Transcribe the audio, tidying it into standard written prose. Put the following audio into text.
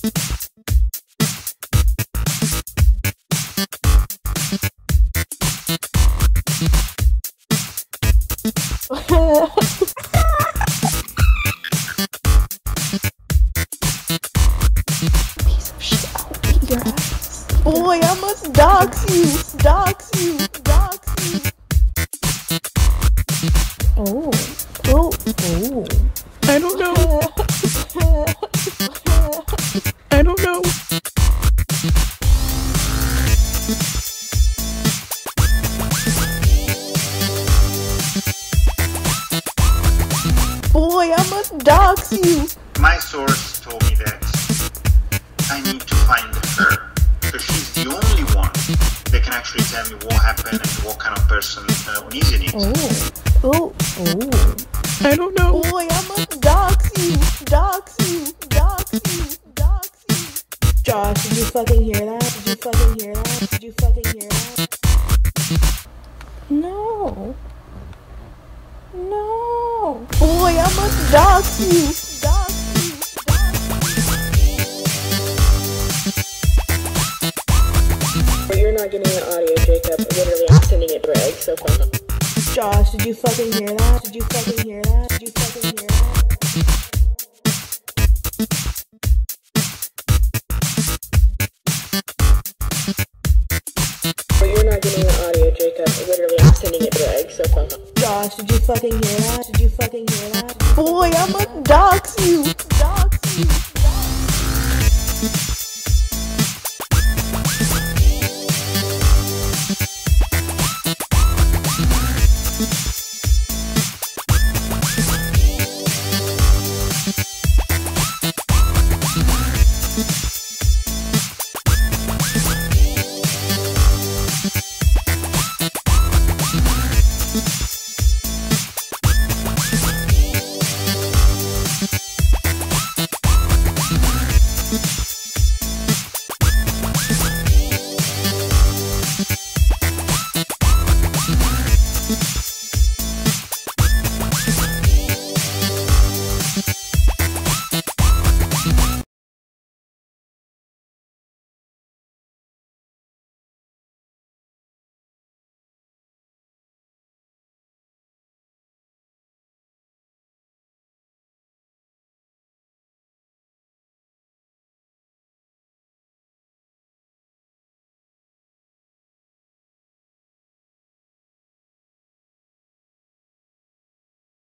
Piece of shit, I'll beat your ass. Boy, I must dox you, dox you, dox you. Oh. I don't know. I don't know. Boy, I must dox you. My source told me that I need to find her, because she's the only one that can actually tell me what happened and what kind of person Onision is. Oh. I don't know. Boy, I must dox you, dox you, dox you, dox you. Josh, did you fucking hear that? Did you fucking hear that? Did you fucking hear that? No. Boy, I must dox you, dox you, But you're not getting the audio, Jacob. Literally, I'm sending it Greg, so fuck. Josh, did you fucking hear that? Did you fucking hear that? Did you fucking hear that? But you're not getting the audio, Jacob. Literally, I'm sending it Greg, so fuck. Josh, did you fucking hear that? Did you fucking hear that? Boy, I must dox you, dox